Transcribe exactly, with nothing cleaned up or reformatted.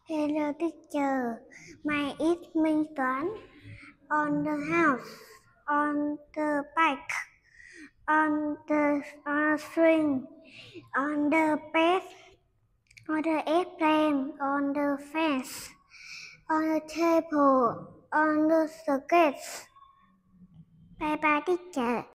Hello teacher, my is Minh Toán. On the house, on the bike, on the on a swing, on the bed, on the airplane, on the fence, on the table, on the skates. Bye bye teacher.